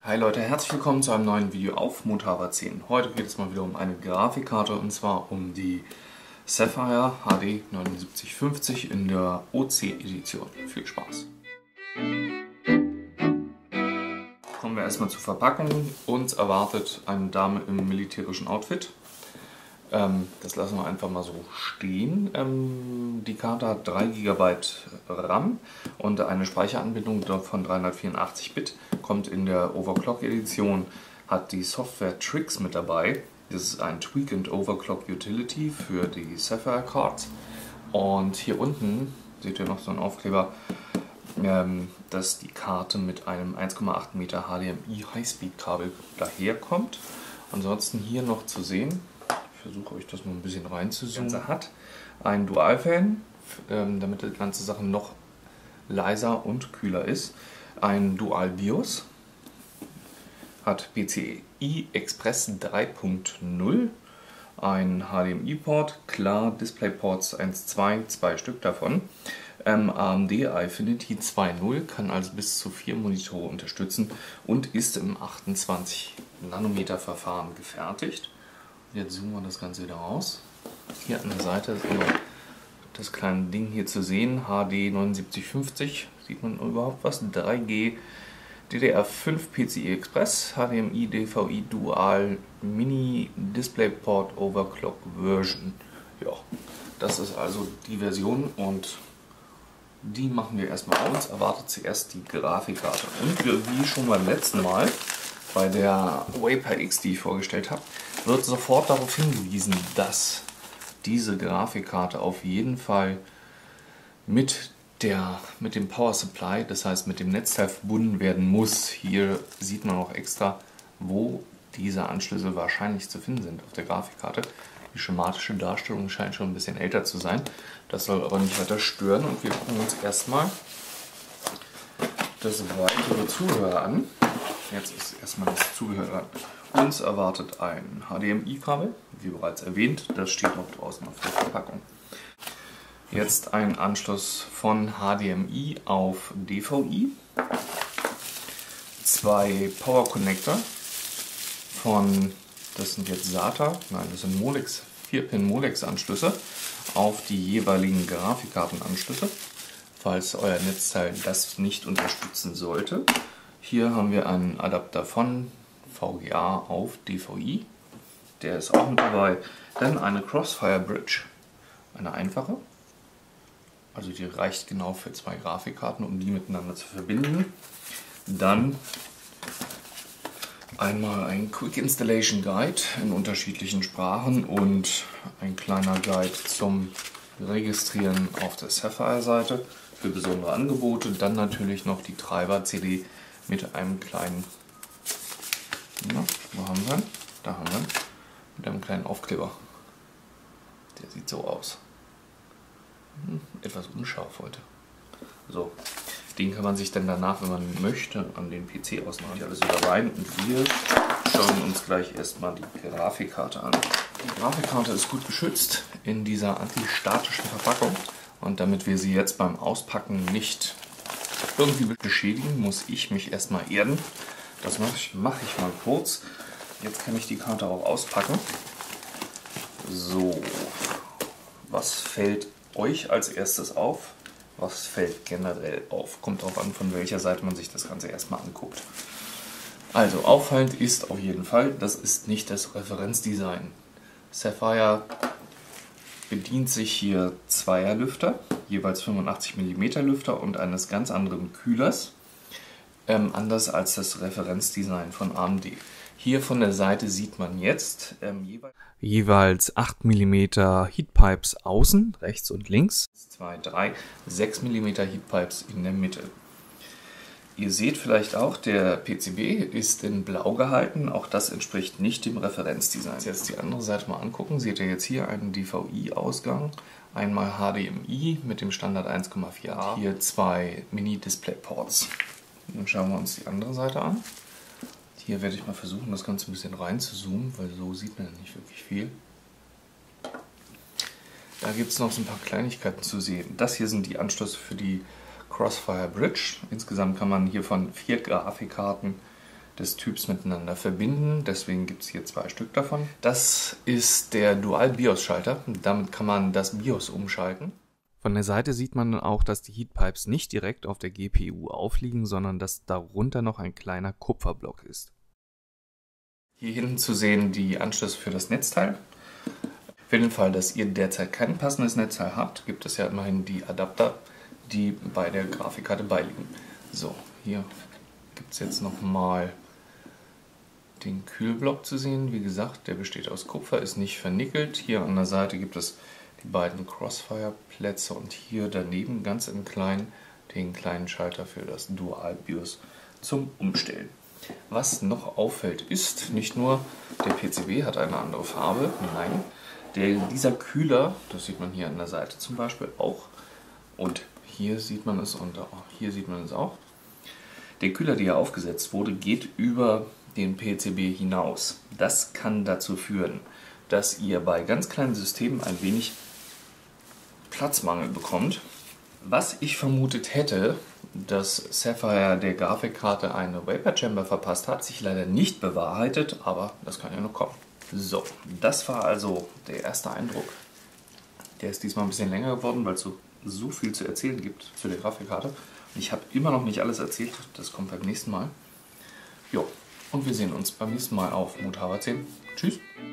Hi Leute, herzlich willkommen zu einem neuen Video auf Mutava 10. Heute geht es mal wieder um eine Grafikkarte und zwar um die Sapphire HD 7950 in der OC-Edition. Viel Spaß! Kommen wir erstmal zur Verpackung. Uns erwartet eine Dame im militärischen Outfit. Das lassen wir einfach mal so stehen. Die Karte hat 3 GB RAM und eine Speicheranbindung von 384 Bit. Kommt in der Overclock Edition, hat die Software Trix mit dabei. Das ist ein Tweak and Overclock Utility für die Sapphire Cards. Und hier unten seht ihr noch so einen Aufkleber, dass die Karte mit einem 1,8 Meter HDMI Highspeed-Kabel daherkommt. Ansonsten hier noch zu sehen, ich versuche euch das mal ein bisschen reinzuzoomen. Das Ganze hat ein Dual-Fan, damit die ganze Sache noch leiser und kühler ist. Ein Dual-BIOS, hat PCI Express 3.0, ein HDMI-Port, klar, DisplayPorts 1.2, 2 Stück davon. AMD Eyefinity 2.0 kann also bis zu 4 Monitore unterstützen und ist im 28 Nanometer Verfahren gefertigt. Jetzt zoomen wir das Ganze wieder raus. Hier an der Seite ist immer das kleine Ding hier zu sehen, HD 7950, sieht man überhaupt was? 3G DDR5 PCI Express, HDMI DVI Dual Mini DisplayPort Overclock Version. Ja, das ist also die Version und die machen wir erstmal aus. Erwartet zuerst die Grafikkarte. Und wie schon beim letzten Mal bei der Vapor X, die ich vorgestellt habe, wird sofort darauf hingewiesen, dass diese Grafikkarte auf jeden Fall mit dem Power Supply, das heißt mit dem Netzteil verbunden werden muss. Hier sieht man auch extra, wo diese Anschlüsse wahrscheinlich zu finden sind auf der Grafikkarte. Die schematische Darstellung scheint schon ein bisschen älter zu sein. Das soll aber nicht weiter stören und wir gucken uns erstmal das weitere Zubehör an. Jetzt ist erstmal das Zubehör dran. Uns erwartet ein HDMI-Kabel, wie bereits erwähnt, das steht noch draußen auf der Verpackung. Jetzt ein Anschluss von HDMI auf DVI, 2 Power Connector von, das sind jetzt SATA, nein, das sind Molex, 4-Pin Molex Anschlüsse auf die jeweiligen Grafikkartenanschlüsse, falls euer Netzteil das nicht unterstützen sollte. Hier haben wir einen Adapter von VGA auf DVI, der ist auch mit dabei. Dann eine Crossfire Bridge, eine einfache, also die reicht genau für 2 Grafikkarten, um die miteinander zu verbinden. Dann einmal ein Quick Installation Guide in unterschiedlichen Sprachen und ein kleiner Guide zum Registrieren auf der Sapphire-Seite für besondere Angebote. Dann natürlich noch die Treiber-CD mit einem kleinen, na, wo haben wir ihn? Da haben wir ihn, mit einem kleinen Aufkleber. Der sieht so aus. Etwas unscharf heute. So, den kann man sich dann danach, wenn man möchte, an den PC ausmachen. Alles wieder rein und wir schauen uns gleich erstmal die Grafikkarte an. Die Grafikkarte ist gut geschützt in dieser antistatischen Verpackung und damit wir sie jetzt beim Auspacken nicht irgendwie beschädigen, muss ich mich erstmal erden. Das mache ich mal kurz. Jetzt kann ich die Karte auch auspacken. So, was fällt euch als erstes auf? Was fällt generell auf? Kommt darauf an, von welcher Seite man sich das Ganze erstmal anguckt. Also auffallend ist auf jeden Fall, das ist nicht das Referenzdesign. Sapphire bedient sich hier zweier Lüfter, jeweils 85 mm Lüfter und eines ganz anderen Kühlers, anders als das Referenzdesign von AMD. Hier von der Seite sieht man jetzt jeweils 8 mm Heatpipes außen, rechts und links, 2, 3, 6 mm Heatpipes in der Mitte. Ihr seht vielleicht auch, der PCB ist in blau gehalten, auch das entspricht nicht dem Referenzdesign. Jetzt die andere Seite mal angucken, seht ihr jetzt hier einen DVI-Ausgang, einmal HDMI mit dem Standard 1,4A, hier 2 Mini-Display-Ports. Dann schauen wir uns die andere Seite an. Hier werde ich mal versuchen, das Ganze ein bisschen rein zu zoomen, weil so sieht man ja nicht wirklich viel. Da gibt es noch so ein paar Kleinigkeiten zu sehen. Das hier sind die Anschlüsse für die Crossfire Bridge. Insgesamt kann man hier von 4 Grafikkarten des Typs miteinander verbinden. Deswegen gibt es hier 2 Stück davon. Das ist der Dual-BIOS-Schalter. Damit kann man das BIOS umschalten. Von der Seite sieht man auch, dass die Heatpipes nicht direkt auf der GPU aufliegen, sondern dass darunter noch ein kleiner Kupferblock ist. Hier hinten zu sehen die Anschlüsse für das Netzteil. Für den Fall, dass ihr derzeit kein passendes Netzteil habt, gibt es ja immerhin die Adapter, die bei der Grafikkarte beiliegen. So, hier gibt es jetzt nochmal den Kühlblock zu sehen. Wie gesagt, der besteht aus Kupfer, ist nicht vernickelt. Hier an der Seite gibt es die beiden Crossfire-Plätze und hier daneben ganz im Kleinen den kleinen Schalter für das Dual-BIOS zum Umstellen. Was noch auffällt ist, nicht nur der PCB hat eine andere Farbe, nein, dieser Kühler, das sieht man hier an der Seite zum Beispiel auch und hier sieht man es und auch hier sieht man es auch. Der Kühler, der hier aufgesetzt wurde, geht über den PCB hinaus. Das kann dazu führen, dass ihr bei ganz kleinen Systemen ein wenig Platzmangel bekommt. Was ich vermutet hätte, dass Sapphire der Grafikkarte eine Vapor Chamber verpasst hat, sich leider nicht bewahrheitet, aber das kann ja noch kommen. So, das war also der erste Eindruck. Der ist diesmal ein bisschen länger geworden, weil es so viel zu erzählen gibt zu der Grafikkarte. Und ich habe immer noch nicht alles erzählt, das kommt beim nächsten Mal. Jo, und wir sehen uns beim nächsten Mal auf Muthaber 10. Tschüss!